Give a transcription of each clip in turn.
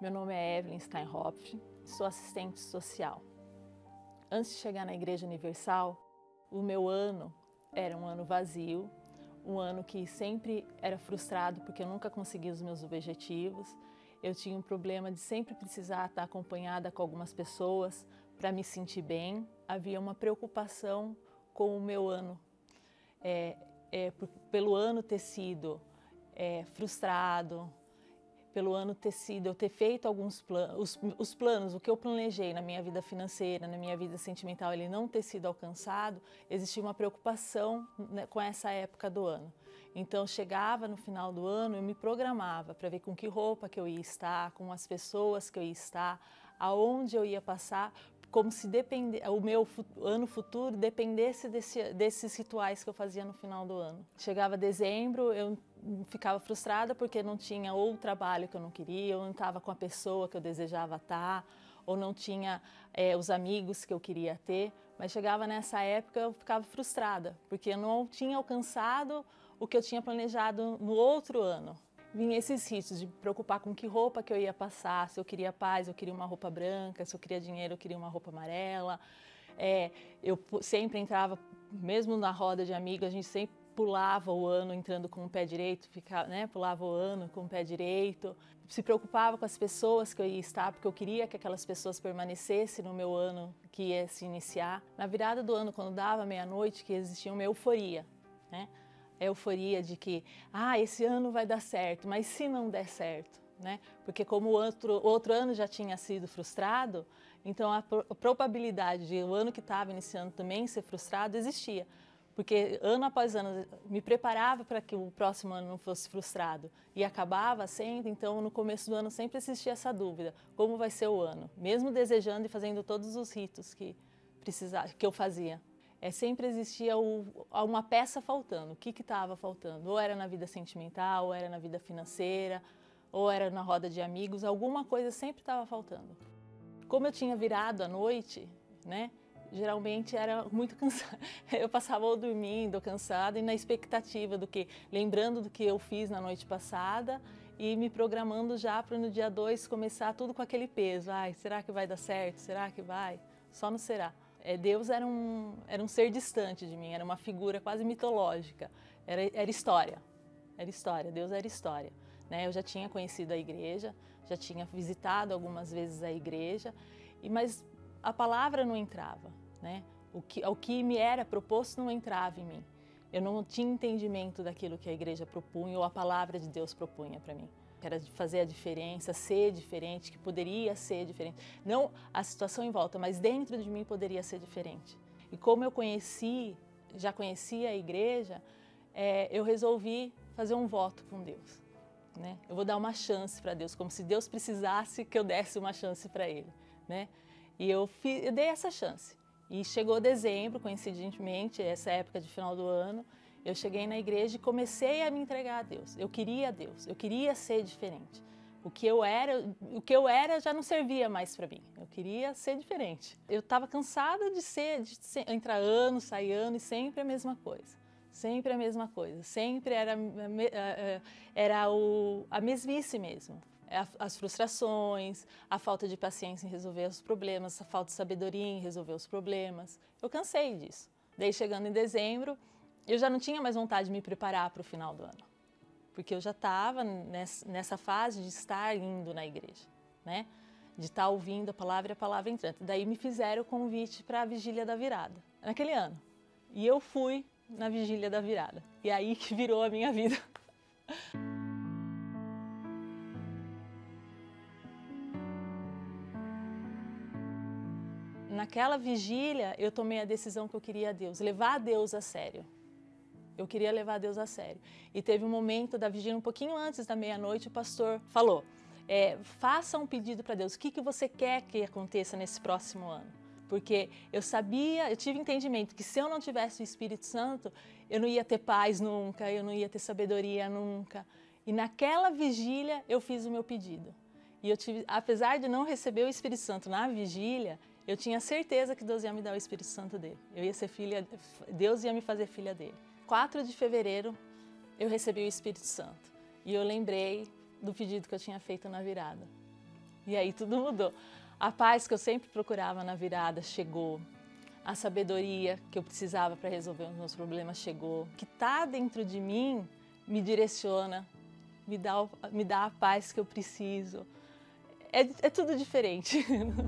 Meu nome é Evelyn Steinhopf, sou assistente social. Antes de chegar na Igreja Universal, o meu ano era um ano vazio, um ano que sempre era frustrado porque eu nunca conseguia os meus objetivos. Eu tinha um problema de sempre precisar estar acompanhada com algumas pessoas para me sentir bem. Havia uma preocupação com o meu ano, pelo ano ter sido frustrado, pelo ano eu ter feito alguns planos, os planos, o que eu planejei na minha vida financeira, na minha vida sentimental, ele não ter sido alcançado, existia uma preocupação, né, com essa época do ano. Então, chegava no final do ano, eu me programava para ver com que roupa que eu ia estar, com as pessoas que eu ia estar, aonde eu ia passar, como se o meu ano futuro dependesse desses rituais que eu fazia no final do ano. Chegava dezembro, eu ficava frustrada porque não tinha ou o trabalho que eu não queria, ou não estava com a pessoa que eu desejava estar, ou não tinha os amigos que eu queria ter. Mas chegava nessa época, eu ficava frustrada, porque eu não tinha alcançado o que eu tinha planejado no outro ano. Vinha esses ritos de me preocupar com que roupa que eu ia passar, se eu queria paz, eu queria uma roupa branca, se eu queria dinheiro, eu queria uma roupa amarela. Eu sempre entrava, mesmo na roda de amigos, a gente sempre pulava o ano entrando com o pé direito, pulava o ano com o pé direito. Se preocupava com as pessoas que eu ia estar, porque eu queria que aquelas pessoas permanecessem no meu ano que ia se iniciar. Na virada do ano, quando dava meia-noite, que existia uma euforia, né? A euforia de que, esse ano vai dar certo, mas se não der certo, né? Porque como o outro ano já tinha sido frustrado, então a probabilidade de o ano que estava iniciando também ser frustrado existia. Porque ano após ano me preparava para que o próximo ano não fosse frustrado e acabava sendo, então no começo do ano sempre existia essa dúvida, como vai ser o ano? Mesmo desejando e fazendo todos os ritos que eu fazia. Sempre existia uma peça faltando. O que estava faltando? Ou era na vida sentimental, ou era na vida financeira, ou era na roda de amigos, alguma coisa sempre estava faltando. Como eu tinha virado à noite, né, geralmente era muito cansada. Eu passava ou dormindo, ou cansada, e na expectativa lembrando do que eu fiz na noite passada e me programando já para no dia 2 começar tudo com aquele peso. Será que vai dar certo? Será que vai? Só não será. Deus era um ser distante de mim, era uma figura quase mitológica, era história, Deus era história. Né? Eu já tinha conhecido a igreja, já tinha visitado algumas vezes a igreja, mas a palavra não entrava, né? O que me era proposto não entrava em mim. Eu não tinha entendimento daquilo que a igreja propunha ou a palavra de Deus propunha para mim. Que era de fazer a diferença, ser diferente, que poderia ser diferente. Não a situação em volta, mas dentro de mim poderia ser diferente. E como eu já conhecia a igreja, eu resolvi fazer um voto com Deus. Né? Eu vou dar uma chance para Deus, como se Deus precisasse que eu desse uma chance para Ele. Né? E eu dei essa chance. E chegou dezembro, coincidentemente, essa época de final do ano, eu cheguei na igreja e comecei a me entregar a Deus. Eu queria ser diferente. O que eu era já não servia mais para mim. Eu queria ser diferente. Eu estava cansada de entrar ano, sair ano e sempre a mesma coisa. Sempre a mesma coisa. Sempre era a mesmice mesmo. As frustrações, a falta de paciência em resolver os problemas, a falta de sabedoria em resolver os problemas. Eu cansei disso. Daí, chegando em dezembro, eu já não tinha mais vontade de me preparar para o final do ano, porque eu já estava nessa fase de estar indo na igreja, né? De estar ouvindo a palavra e a palavra entrando. Daí me fizeram o convite para a Vigília da Virada, naquele ano. E eu fui na Vigília da Virada. E aí que virou a minha vida. Naquela vigília, eu tomei a decisão que eu queria a Deus, levar a Deus a sério. Eu queria levar a Deus a sério. E teve um momento da vigília, um pouquinho antes da meia-noite, o pastor falou, faça um pedido para Deus, o que você quer que aconteça nesse próximo ano? Porque eu tive entendimento que se eu não tivesse o Espírito Santo, eu não ia ter paz nunca, eu não ia ter sabedoria nunca. E naquela vigília, eu fiz o meu pedido. E apesar de não receber o Espírito Santo na vigília, eu tinha certeza que Deus ia me dar o Espírito Santo dele. Eu ia ser Deus ia me fazer filha dele. 4 de fevereiro, eu recebi o Espírito Santo. E eu lembrei do pedido que eu tinha feito na virada. E aí tudo mudou. A paz que eu sempre procurava na virada chegou. A sabedoria que eu precisava para resolver os meus problemas chegou. O que está dentro de mim me direciona, me dá a paz que eu preciso. É tudo diferente.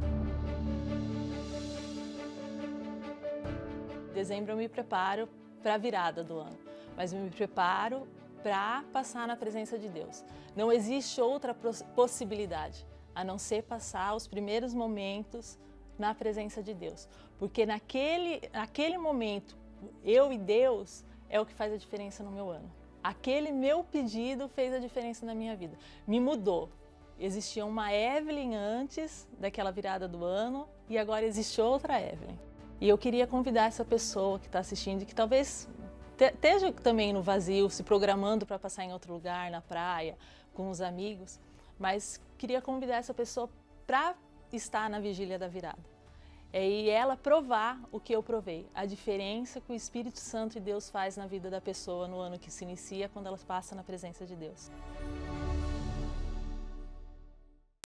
Em dezembro eu me preparo para a virada do ano, mas eu me preparo para passar na presença de Deus. Não existe outra possibilidade a não ser passar os primeiros momentos na presença de Deus. Porque naquele momento, eu e Deus é o que faz a diferença no meu ano. Aquele meu pedido fez a diferença na minha vida. Me mudou. Existia uma Evelyn antes daquela virada do ano e agora existe outra Evelyn. E eu queria convidar essa pessoa que está assistindo e que talvez esteja também no vazio, se programando para passar em outro lugar, na praia, com os amigos, mas queria convidar essa pessoa para estar na vigília da virada. E ela provar o que eu provei, a diferença que o Espírito Santo e Deus faz na vida da pessoa no ano que se inicia, quando ela passa na presença de Deus.